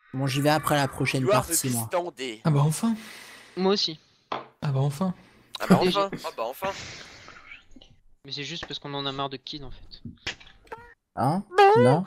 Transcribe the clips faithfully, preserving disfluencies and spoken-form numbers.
Bon, j'y vais après la prochaine You are the partie, moi. Bistandé. Ah bah enfin. Moi aussi. Ah bah enfin. Ah bah enfin. Ah bah enfin. Mais c'est juste parce qu'on en a marre de Kid en fait. Hein? Non?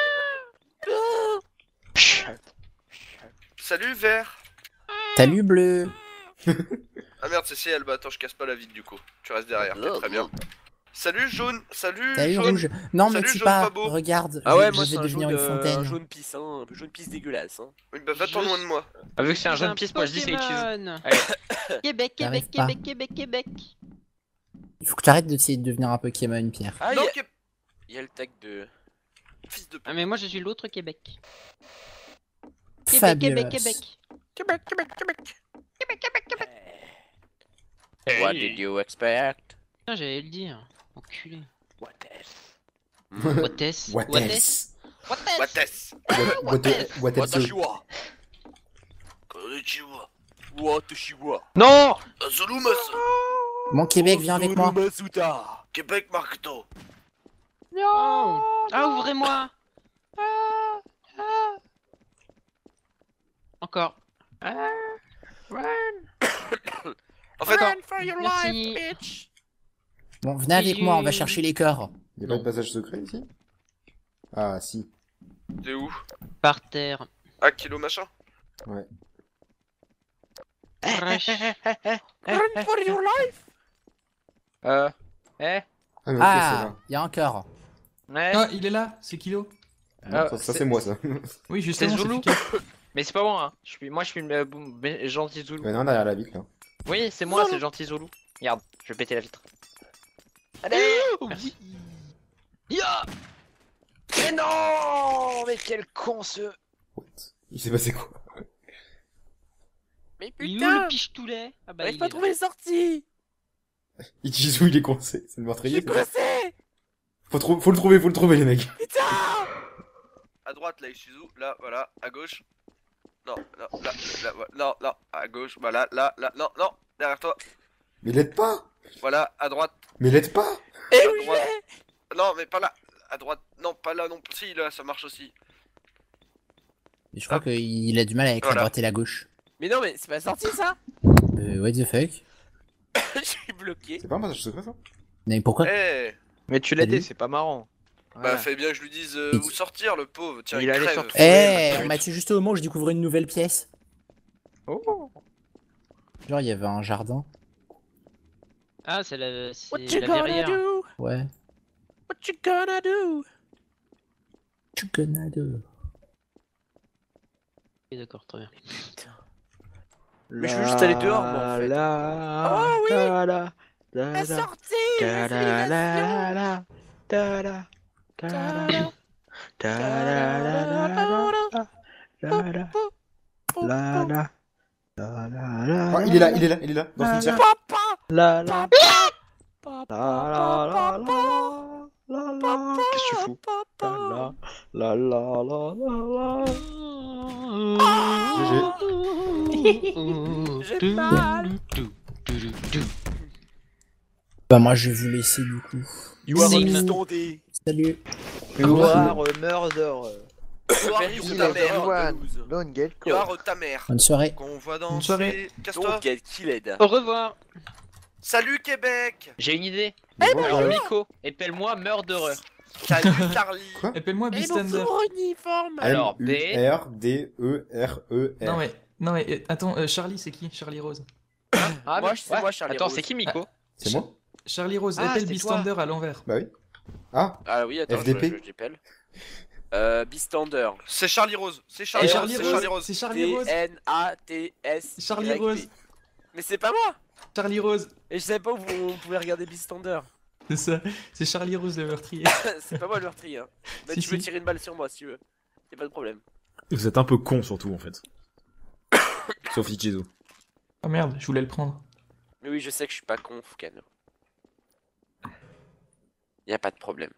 Salut vert. Salut, bleu! Ah merde, c'est ciel, bah attends, je casse pas la vitre du coup. Tu restes derrière, ok, très bien. Salut jaune, salut, Salut, jaune. rouge! Non, mais Salut, tu jaune pas, pas beau. regarde, Ah je- ouais, je, moi vais c'est un devenir jaune, une euh, fontaine. un jaune pisse, hein, un jaune pisse dégueulasse. Hein. Oui, bah va-t'en Je loin de moi. Ah, vu que c'est un suis jaune pisse, moi je dis c'est Ichizu. Pokémon. Allez. Québec, T'arrives Québec, pas. Québec, Québec, Québec. Il faut que tu arrêtes d'essayer de devenir un Pokémon, Pierre. Ah, Non, il y, a- Québec. il y a le tag de. Fils de Ah mais moi je suis l'autre Québec. Québec, Fabulous. Québec, Québec. Québec, Québec, Québec. Québec, Québec, Québec. What did you expect? Putain, j'allais le dire. Enculé. What else? What is? What What else? is? What is? What is? What else? What else? Watashiwa. Konnichiwa. Watashiwa. Non! Azulumasu. Mon Québec, viens avec moi. Masuta. Québec Marketo. Oh. Ah, ouvrez-moi. Encore. En fait, Merci. Bon, venez avec moi, on va chercher les cœurs. Y'a pas de passage secret ici? Ah si. t'es où? Par terre. Ah, kilo machin. Ouais. Fresh. Run for your life! Euh. Eh? Ah mais ok, Ah, il y a un cœur. Ouais. Ah, il est là, c'est Kilo. c'est là. Ah, Ça, ça, c'est moi ça. Oui, justement, C'est Zoulou. efficace. Mais c'est pas moi, hein. Je suis... Moi je suis le euh, boum- bé- gentil Zoulou. Il y en a un derrière la vitre là. Oui, c'est moi, c'est le gentil Zoulou. Regarde, je vais péter la vitre. Allez! Merci. Ya! Mais non! Mais quel con ce. What? Il s'est passé quoi? Mais Il est où le piche-toulet? Ah bah J'arrive il pas à est trouver là. les sorties! Ichizu il est coincé, c'est le meurtrier. J'ai c'est ça coincé! Faut, trou- faut le trouver, faut le trouver les mecs. Putain! À droite, là, Ishizu. Là, voilà. À gauche. Non, non, là, là, voilà. Non, non. À gauche. Voilà, là, là. Non, non. Derrière toi. Mais l'aide pas. Voilà, à droite. Mais l'aide pas. Et À où droite. j'ai? Non, mais pas là. À droite. Non, pas là non plus. Si, là, ça marche aussi. Et je crois qu'il a du mal avec Voilà. la droite et la gauche. Mais non, mais c'est pas sorti ça? Euh, what the fuck? Je suis bloqué. C'est pas un passage secret ça? Mais pourquoi? Eh Mais tu l'as dit, c'est pas marrant. Bah, fallait bien que je lui dise euh, Et- où sortir, le pauvre. Tiens, Il il, allait crève. sortir. Eh, Faut- on m'a tué juste au moment où je découvrais une nouvelle pièce. Oh. Genre, il y avait un jardin. Ah, c'est la, c'est What you la gonna verrière. do? Ouais. What you gonna do? Tu connais deux. Ok, d'accord, très bien. Mais je veux juste aller dehors, moi, en fait. Oh oui! La sortie! La civilisation! Ah, il est là, il est là, il est là, dans le cimetière. La la la la qu'est-ce que tu fous? La la la la la J'ai mal. Bah, moi, je vais vous laisser du coup. You are Zing. Bistandé. Salut. You are murder. Yoar, Very ta good, mère. everyone. Delouze. Don't get caught. Yoar, ta mère. Bonne soirée. Qu'on voit dans Bonne soirée. Casse-toi. Don't get killed. Au revoir. Salut Québec. J'ai une idée. Mais bon, Alors euh, Miko, épelle-moi murderer. Salut Carly. Quoi? Appelle-moi Beastender. uniforme. M Alors U B. R D E R E R. Non mais, non mais, euh, attends, euh, Charlie c'est qui? Charlie Rose. Ah, Moi, mais- c'est ouais. moi, Charlie Attends, Rose. c'est qui Miko? C'est moi? Charlie Rose, Ah, appelle c'était Beastender à l'envers. Bah oui. Ah, Ah oui, attends, F D P. je, je l'appelle. Euh, Beastander. C'est Charlie Rose. C'est Et Charlie, Charlie Rose. Rose, C'est Charlie Rose. c'est Charlie Rose. T N A T S. Charlie Rose. Mais c'est pas moi. Charlie Rose. Et je savais pas où vous- on pouvait regarder Beastander. C'est ça, c'est Charlie Rose le meurtrier. C'est pas moi le meurtrier. Hein. Mais Si, tu peux si. tirer une balle sur moi si tu veux. Y'a pas de problème. Vous êtes un peu con surtout en fait. Sauf Ichizu. Oh merde, je voulais le prendre. Mais oui, je sais que je suis pas con, Foucan. Y'a pas de problème.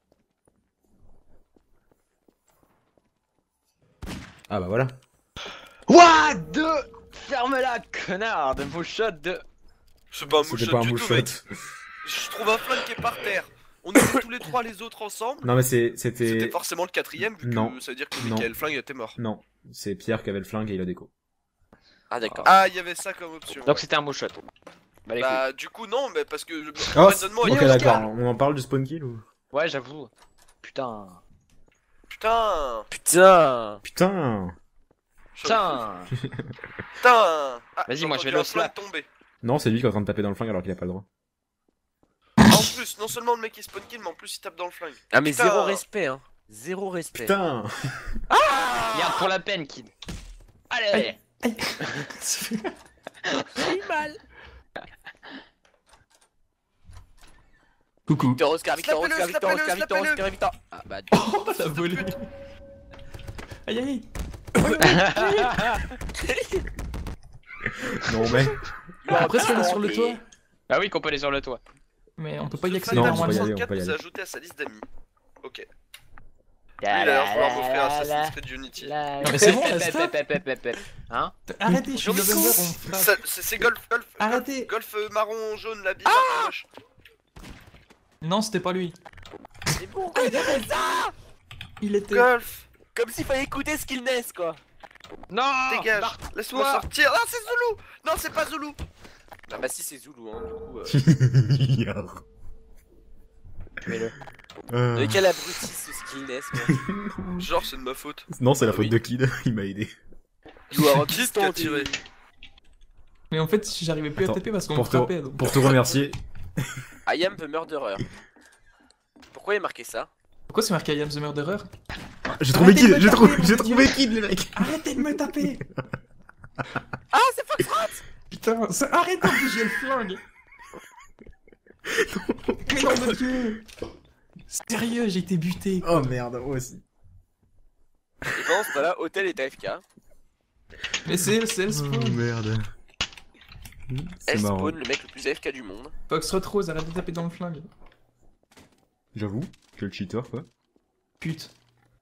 Ah bah voilà. What de. Ferme-la, connard de vos shots de. C'est pas un C'était moonshot pas un du tout, moonshot. mec. Je trouve un flingue qui est par terre. on était tous les trois les autres ensemble. Non mais c'est- C'était c'était... forcément le quatrième, vu Non. que ça veut dire que Non. Michael Flingue était mort. Non, c'est Pierre qui avait le flingue et il a déco. Ah d'accord. Ah, il y avait ça comme option. Donc c'était un beau shot. Bah, les couilles. Bah, du coup, non, mais parce que. Oh, Raisonnement, il y ok a- d'accord, on en parle du spawn kill ou... Ouais, j'avoue. Putain. Putain. Putain. Putain. Putain. Putain. Ah, Vas-y, j'ai moi, je vais entendu le un flingue slap. tomber. Non, c'est lui qui est en train de taper dans le flingue alors qu'il a pas le droit. En plus, non seulement le mec il spawn kill, mais en plus il tape dans le flingue. Ah mais Putain. zéro respect hein. Zéro respect. Putain. Regarde pour la peine, kid. Allez. J'ai mal. Coucou. Victor, Oscar, Victor, Slappez-le, Oscar, Victor, slappez-le, Oscar, Victor, slappez-le. Oscar, Victor. Ah bah. Oh, la volée. Aïe aïe. Non mais... Après, si on est sur le toit. Bah oui, qu'on peut aller sur le toit. Mais on peut pas y Le accéder Non, Flingue on peut y aller, normalement. on peut y nous aller. a ajouté à sa liste d'amis. Ok. Lui, il a l'air de vouloir m'offrir Assassin's Creed Unity. Non, mais c'est bon, là, stop. Hein? Arrêtez, je suis J'en ai November, con. on frappe. Ça- C'est c'est golf, golf, Arrêtez. golf, golf euh, marron, jaune, la bizarre à gauche. Non, c'était pas lui. Mais pourquoi il a fait ça? Il était. Golf, Comme s'il fallait écouter Skillness quoi. Non. dégage. Barre- Laisse-moi toi. sortir. Ah, c'est Zulu. Non, c'est pas Zulu. Ah bah si c'est Zulu hein du coup. Euh... Tuez-le. Euh, Mais quel abruti ce Skillness quoi. Genre, c'est de ma faute. Non, c'est la Ah faute oui. de Kid, il m'a aidé. You are a Qui qui a piston, tiré? Mais en fait, j'arrivais plus Attends, à taper parce qu'on me Pour te, frappait. Donc... pour te remercier... I am the murderer. Pourquoi il a marqué ça? Pourquoi c'est marqué I am the murderer? J'ai trouvé Arrêtez de Kid, me j'ai taper, trouvé, mon j'ai Dieu. trouvé Kid les mecs. Arrêtez de me taper! Ah c'est Foxtrot. Putain, ça... arrête en plus, j'ai le flingue! Mais non, mon dieu! Sérieux, j'ai été buté! Oh merde, moi aussi. Et pendant ce temps-là, Hôtel est A F K. Mais c'est c'est le Oh spawn! merde. C'est Elle marrant. spawn, le mec le plus A F K du monde. Foxtrot Rose, arrête de taper dans le flingue! J'avoue, quel cheater quoi. Pute!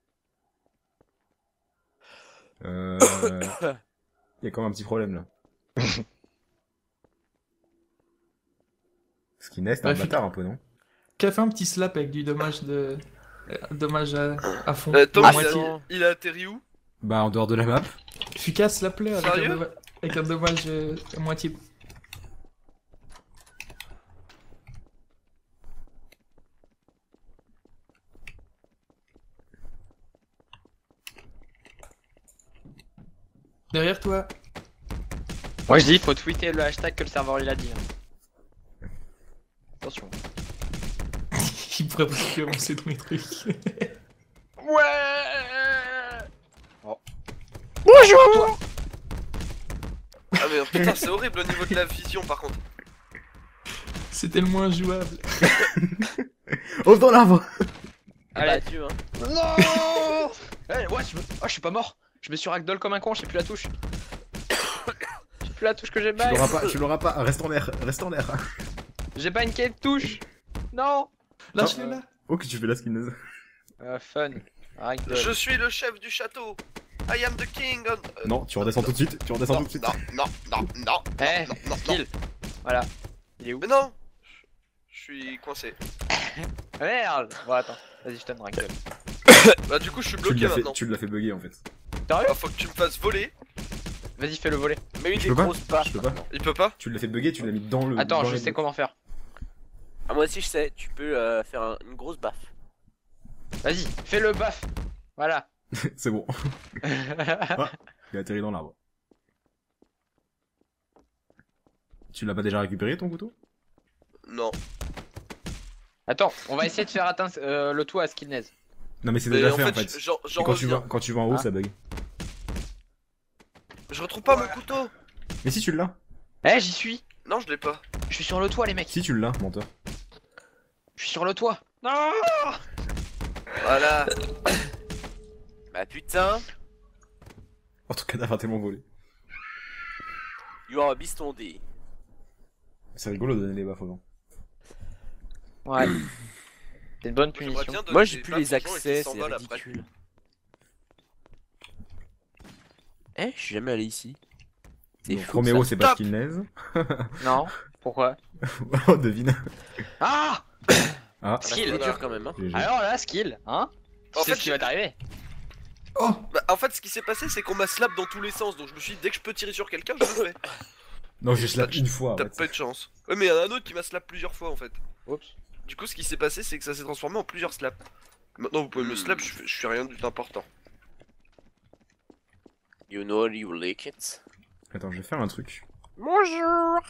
Euh... Il y a quand même un petit problème là. Skiness, t'es un Ouais, bâtard un peu, non? Qu'a fait un petit slap avec du dommage de. euh, Dommage à, à fond. Euh, Tom, à il, moitié. a, il a atterri où? Bah en dehors de la map. Fuka slap-le avec, un Sérieux doma- avec un dommage euh, à moitié. Derrière toi. Moi je dis, faut tweeter le hashtag que le serveur il a dit. hein. Attention. Il pourrait pas commencer tous mes trucs. Ouais. Ah, mais putain, c'est horrible au niveau de la vision par contre. C'était le moins jouable. Oh dans l'arbre. Ah bah Allez. Dieu hein. Non. Eh, ouais, je me... oh, je suis pas mort. Je me suis ragdoll comme un con, j'ai plus la touche. J'ai plus la touche que j'ai Tu pas. l'auras pas, tu l'auras pas, reste en l'air, reste en l'air. J'ai pas une quête touche. Non. Lâche-le là. Oh que tu fais la Skiness. Euh, fun. Ragdoll. Je suis le chef du château. I am the king. on- euh, Non, tu redescends tout de suite, tu redescends non, tout de suite. non, non, non, non. Eh, non, non, skill. Voilà. Il est où? Mais non. Je suis coincé. Merde. Bon, attends. Vas-y, je donne ragdoll. Bah du coup, je suis Tu bloqué l'as fait, maintenant. tu l'as fait bugger en fait. Sérieux? Bah, faut que tu me fasses voler. Vas-y, fais le volet. Mais une Je des peux pas, grosses baffes. je peux pas. Il peut pas. Tu l'as fait bugger, tu l'as mis dans le. Attends, dans je les sais blocs. comment faire. Ah moi aussi je sais, tu peux euh, faire un- une grosse baffe. Vas-y, fais le baf. Voilà. C'est bon. Il a atterri dans l'arbre. Tu l'as pas déjà récupéré ton couteau? Non. Attends, on va essayer de faire atteindre euh, le toit à Skillness. Non mais c'est Mais déjà en fait en fait, fait. j'en Et j'en quand tu vas, reviens. quand tu vas en haut, Ah. ça bug. Je retrouve pas mon couteau. Mais si tu l'as. Eh, j'y suis. Non, je l'ai pas. Je suis sur le toit, les mecs. Si tu l'as, menteur. Je suis sur le toit. Non. Voilà. Bah putain, En tout cas, t'as tellement volé. you are a bistondé. C'est rigolo de donner les baffes aux gens. Ouais. C'est une bonne J'aimerais punition. bien donner Moi j'ai des plus baffes les aux gens et qu'ils accès, c'est s'envolent après. ridicule. Eh, je suis jamais allé ici. C'est Donc fou. Roméo, ça. c'est pas Stop. Skinless. Non. Pourquoi? Oh, devine. Ah. Ah, C'est Skill. dur quand même. Hein. G G. Alors là, skill, hein En C'est fait, ce qui va t'arriver. Oh, Bah, en fait, ce qui s'est passé, c'est qu'on m'a slap dans tous les sens, donc je me suis dit, dès que je peux tirer sur quelqu'un, je le fais. Non, j'ai slap une fois. T'as ouais. pas eu de chance. Ouais, mais il y en a un autre qui m'a slap plusieurs fois en fait. Oups. Du coup, ce qui s'est passé, c'est que ça s'est transformé en plusieurs slaps. Maintenant, vous pouvez me slap, je, fais- je suis rien d'important. You know you like it. Attends, je vais faire un truc. Bonjour.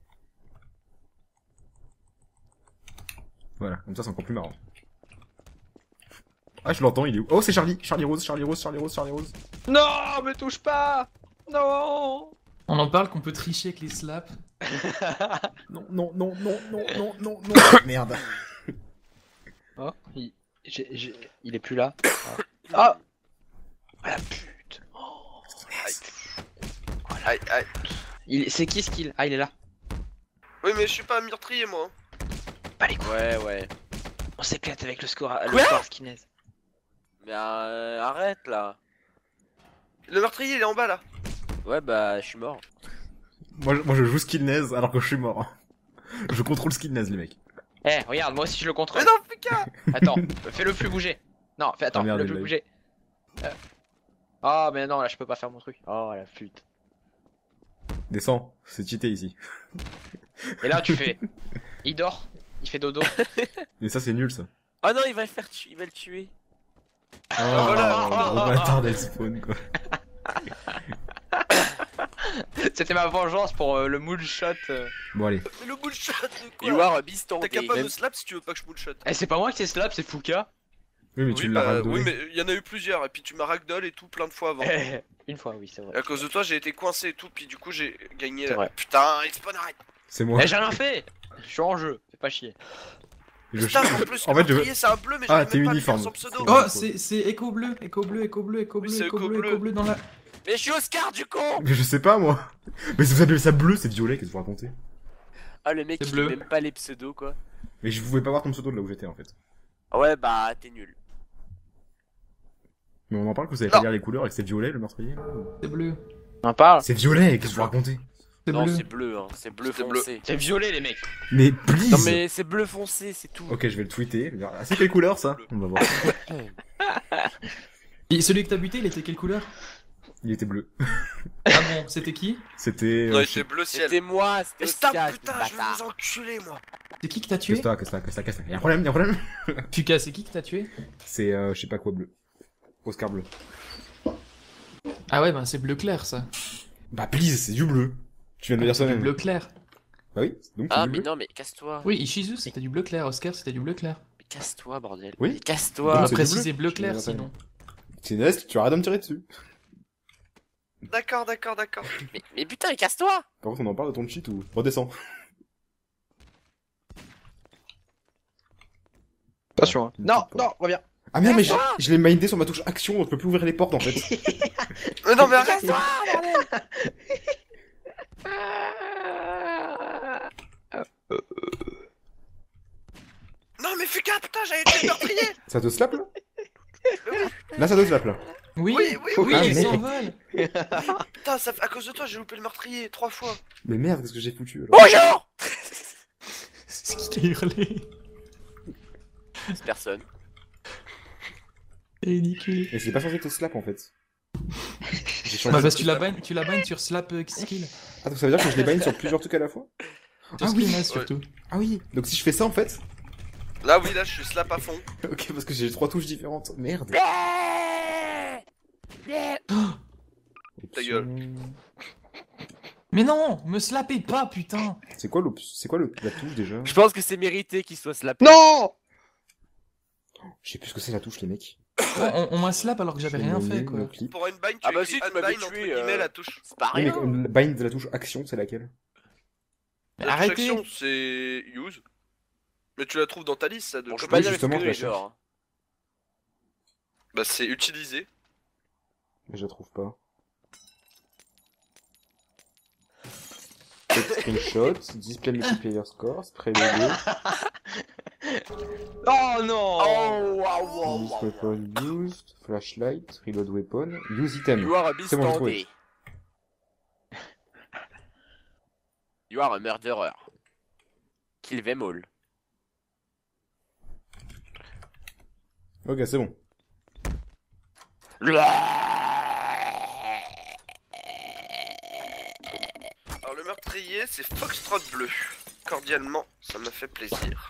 Voilà, comme ça c'est encore plus marrant. Ah, je l'entends, il est où? Oh, c'est Charlie, Charlie Rose, Charlie Rose, Charlie Rose, Charlie Rose. Non, me touche pas. Non. on en parle qu'on peut tricher avec les slaps. Non, non, non, non, non, non, non, non. Merde. Oh, il... j'ai- j'ai- il est plus là. Ah. Ah la pute. Oh. Aïe, aïe. Il... C'est qui skill? Ah, il est là. Oui, mais je suis pas un meurtrier, moi. Pas les couilles. Ouais, ouais. On s'éclate avec le score, le Quoi score skinhead. Mais euh, arrête là. Le meurtrier, il est en bas là. Ouais, bah, je suis mort. Moi, je- moi je joue Skillnez alors que je suis mort. Je contrôle Skillnez, les mecs. Eh, regarde, moi aussi je le contrôle. Mais non, Pika. Attends, fais-le plus bouger. Non, fais attends, Ah, merde, fais-le il plus l'a bouger. Euh. Ah, mais non, là je peux pas faire mon truc. Oh la flûte. Descends, c'est cheaté ici. Et là tu fais. Il dort, il fait dodo. Mais ça c'est nul ça. Oh non, il va le faire tuer, il va le tuer. Oh, voilà. le bâtard d'elle spawn quoi. C'était ma vengeance pour euh, le moonshot. euh. Bon allez. Mais le bullshot de quoi You are a T'as beast qu'à pas même... me slap si tu veux pas que je bullshot. Eh, c'est pas moi qui t'ai slap, c'est Fouka. Oui mais tu Oui, l'as bah, ragdollé. oui, mais il y en a eu plusieurs, et puis tu m'as ragdoll et tout plein de fois avant. Eh, Une fois, oui, c'est vrai. Et à cause de toi, j'ai été coincé et tout, puis du coup, j'ai gagné C'est là. vrai. Putain, il spawn arrête. C'est moi. Eh, j'ai rien fait. Je suis en jeu, fais pas chier. Je- Putain, en plus, En le fait, je veux- meurtrier, c'est un bleu, mais Ah, j'arrive t'es même pas à lui uniforme. faire son pseudo. C'est Oh, bon. c'est c'est écho bleu, écho bleu, écho bleu, écho bleu, Oui, bleu, c'est écho écho bleu, bleu. écho bleu dans la. Mais je suis Oscar du con. Mais je sais pas moi. Mais si vous appelez ça bleu, c'est violet, qu'est-ce que vous racontez? Ah, le mec C'est il bleu. fait même pas les pseudos quoi. Mais je pouvais pas voir ton pseudo de là où j'étais en fait. Ah ouais, bah, t'es nul. Mais on en parle que vous savez Non. pas lire les couleurs et que c'est violet le meurtrier. C'est bleu. On en parle. C'est violet, qu'est-ce que vous racontez? C'est Non, bleu. c'est bleu, hein. C'est bleu C'est bleu. foncé. C'est violet, les mecs. Mais please. Non, mais c'est bleu foncé, c'est tout. Ok, je vais le tweeter. Ah, c'est quelle couleur ça? On va voir. Et celui que t'as buté, il était quelle couleur? Il était bleu. Ah bon, c'était qui? C'était. Non, euh, il était bleu ciel. C'était moi, c'était Mais stop, Oscar, putain, je vais bâtard. vous enculer, moi. C'est qui que t'as tué? Qu'est-ce que t'as, qu'est-ce que t'as, qu'est-ce que t'as, qu'est-ce que t'as? Y'a un problème, y'a un problème? Puka, c'est qui que t'as tué? C'est euh, je sais pas quoi bleu. Oscar bleu. Ah ouais, ben c'est bleu clair ça. Bah please, c'est du bleu. Tu viens de me dire ça C'est du même. bleu clair. Bah oui, donc c'est Ah, du mais bleu. non, mais casse-toi. Oui, Ishizu c'était du bleu clair, Oscar c'était du bleu clair. Mais casse-toi, bordel. Oui. Mais On casse-toi. va Donc, c'est du préciser bleu. bleu clair Je viens de sinon. C'est Nest, tu arrêtes de me tirer dessus. D'accord, d'accord, d'accord. Mais, mais putain, casse-toi. Par contre, on en parle de ton cheat ou redescends. Attention. hein. une Non, petite non, reviens. Ah merde, mais je, je l'ai mindé sur ma touche action, donc je peux plus ouvrir les portes en fait. Mais non, mais arrête. Non, mais Fuka, putain, j'avais été le meurtrier. Ça te slap là? Là, ça te slap là. Oui, Oui, oui, oui, Ah, il mais- s'envole. Putain, ça... à cause de toi, j'ai loupé le meurtrier trois fois. Mais merde, qu'est-ce que j'ai foutu alors? Bonjour. C'est qui qui a hurlé? C'est personne. C'est ridicule. Et c'est pas censé te slap en fait. J'ai changé Bah de parce que tu la slap. bannes, tu la bannes sur slap euh, skill. Ah, donc ça veut dire que je les bind sur plusieurs trucs à la fois? Sur Ah oui. skill surtout. Ah oui. Donc si je fais ça en fait. Là, oui, là, je suis slap à fond. Ok, parce que j'ai trois touches différentes. Merde. Ta gueule. Mais non, me slapez pas putain. C'est quoi, l'op- c'est quoi le... la touche déjà? Je pense que c'est mérité qu'il soit slapé. Non. Je sais plus ce que c'est la touche, les mecs. Ouais, on on m'a slap alors que j'avais Je vais rien nommer fait le quoi. clip. Pour une bind, tu Ah bah écris si, tu m'avais unbind entre tué, guillemets euh, la touche. C'est pas Oui, mais rien. comme le bind de la touche action, c'est laquelle? Mais La touche arrêtez. action, c'est use. Mais tu la trouves dans ta liste, ça, de Bon, je comme- peux pas Oui, dire justement, que je les la cherche. genres. Bah, c'est utilisé. Mais je la trouve pas. Take Screenshot, display multiplayer score, spray logo, Oh non. Oh, waouh, use waouh, weapon used, flashlight, reload weapon, use item. You are a beast C'est bon, j'ai trouvé. standé. You are a murderer. Kill them all. Ok, c'est bon. Alors le meurtrier, c'est Foxtrot Bleu. Cordialement, ça me fait plaisir.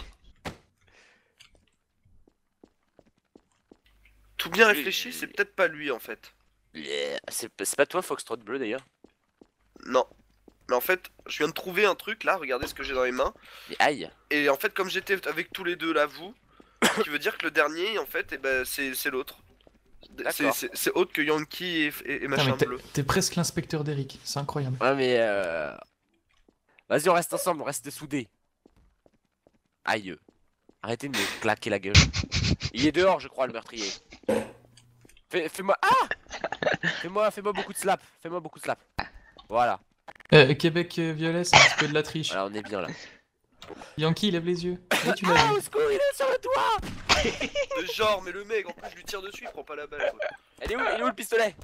Tout bien réfléchi, c'est peut-être pas lui en fait. Yeah. C'est c'est pas toi, Foxtrot Bleu d'ailleurs? Non. Mais en fait, je viens de trouver un truc là, regardez ce que j'ai dans les mains. Mais aïe. Et en fait, comme j'étais avec tous les deux là, vous, ce qui veut dire que le dernier, en fait, eh ben, c'est c'est l'autre. C'est- D'accord. C'est c'est autre que Yankee et, et, et Putain, machin mais t'es- bleu. T'es presque l'inspecteur d'Eric, c'est incroyable. Ouais, mais euh... vas-y, on reste ensemble, on reste soudés. Aïe. Arrêtez de me claquer la gueule. Il est dehors, je crois, le meurtrier. Fais- Fais-moi... Ah Fais-moi fais-moi beaucoup de slap. Fais-moi beaucoup de slap. Voilà. Euh, Québec euh, Violet, c'est un petit peu de la triche. Voilà, on est bien là. Yankee, lève les yeux. Là, tu l'as Ah, vu. au secours, il est sur le toit. Mais genre, mais le mec, en plus, je lui tire dessus, il prend pas la balle. Quoi. Elle est où, il est où le pistolet?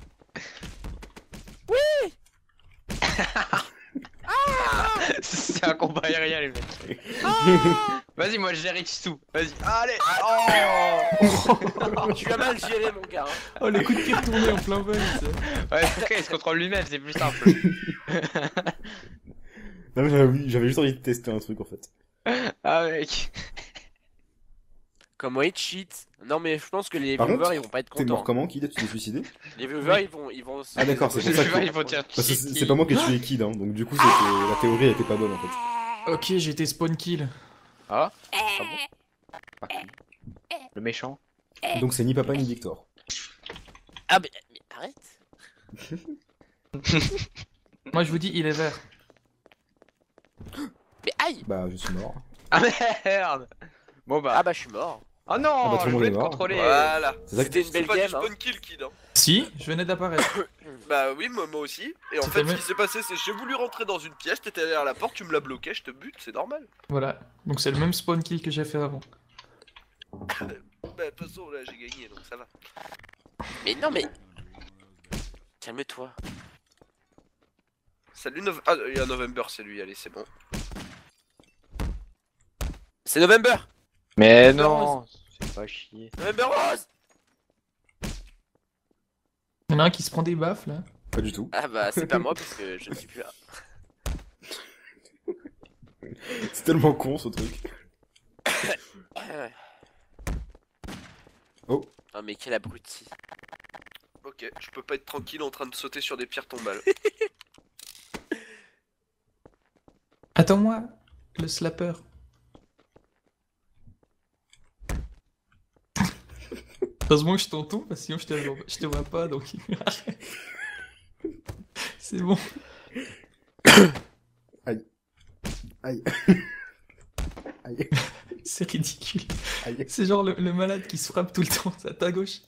C'est un combat aérien, les mecs. Vas-y, moi je gère tout. Vas-y. Allez. Oh. Tu as mal géré, mon gars. hein. Oh, le coup de pied retourné en plein vol. ça. Ouais, ok, il se contrôle lui-même, c'est plus simple. Non, mais j'avais j'avais juste envie de tester un truc en fait. Ah, mec. Comment il cheat? Non, mais je pense que les Par viewers contre, ils vont pas être T'es mort contents. comment, Kid? Tu t'es suicidé? Les viewers ils vont. Ils vont Ah d'accord, c'est pour Je ça sais pas, que... il faut tirer. Parce que c'est c'est pas moi qui ai tué Kid, hein, donc du coup c'était- la théorie elle était pas bonne en fait. Ok, j'ai été spawn kill. Ah. Ah bon. Pas qui. Le méchant. Donc c'est ni papa ni Victor. Ah, mais, mais arrête. Moi, je vous dis, il est vert. Mais aïe. Bah je suis mort. Ah merde. Bon bah. Ah, bah, je suis mort. Oh non, Ah bah, tout le je monde voulais est te mort. contrôler. Voilà. C'est ça que... C'était une C'est belle pas du game. Hein. spawn kill, Kid. Hein. Si, je venais d'apparaître. Bah oui, moi, moi aussi. Et en C'était fait, ce même- qui s'est passé, c'est que j'ai voulu rentrer dans une pièce, t'étais derrière la porte, tu me l'as bloqué, je te bute, c'est normal. Voilà. Donc, c'est le même spawn kill que j'ai fait avant. Bah, de toute façon, là, j'ai gagné, donc ça va. Mais non, mais. Calme-toi. Salut, Nov... Ah, il y a November, c'est lui, allez, c'est bon. C'est November. Mais non. C'est pas chier. November Rose. Il y en a un qui se prend des baffes, là. Pas du tout. Ah, bah, c'est pas moi parce que je ne suis plus là. C'est tellement con ce truc. Oh. Oh, mais quel abruti. Ok, je peux pas être tranquille en train de sauter sur des pierres tombales. Attends-moi, le slapper. Heureusement que je t'entends, parce que sinon je te, vois- je te vois pas, donc... C'est bon. Aïe. Aïe. C'est ridicule. Aïe. C'est genre le, le malade qui se frappe tout le temps, c'est à ta gauche.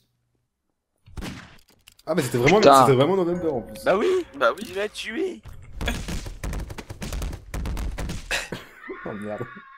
Ah bah c'était vraiment, Putain. c'était vraiment November en plus. Bah oui. Bah oui. Tu l'as tué. Oh merde.